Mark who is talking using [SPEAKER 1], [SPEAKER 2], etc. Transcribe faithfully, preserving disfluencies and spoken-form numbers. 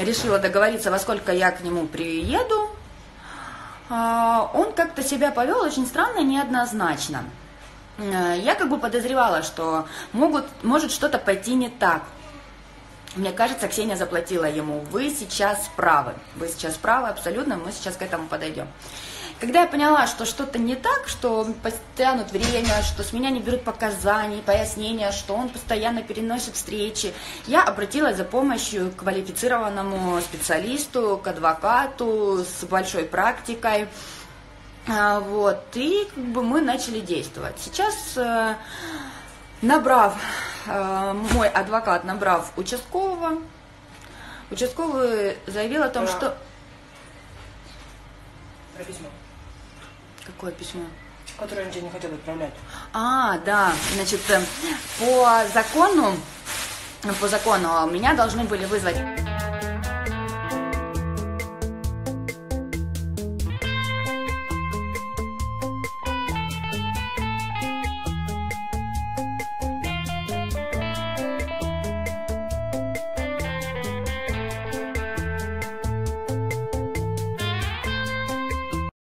[SPEAKER 1] решила договориться, во сколько я к нему приеду, он как-то себя повел очень странно, неоднозначно. Я как бы подозревала, что могут, может что-то пойти не так. Мне кажется, Ксения заплатила ему. Вы сейчас правы. Вы сейчас правы абсолютно, мы сейчас к этому подойдем. Когда я поняла, что что-то не так, что тянут время, что с меня не берут показаний, пояснения, что он постоянно переносит встречи, я обратилась за помощью к квалифицированному специалисту, к адвокату с большой практикой. Вот, и как бы мы начали действовать. Сейчас, набрав, мой адвокат, набрав участкового, участковый заявил о том,
[SPEAKER 2] Про...
[SPEAKER 1] что...
[SPEAKER 2] Про письмо.
[SPEAKER 1] Какое письмо?
[SPEAKER 2] Которое он тебе не хотел отправлять.
[SPEAKER 1] А, да, значит, по закону, по закону меня должны были вызвать...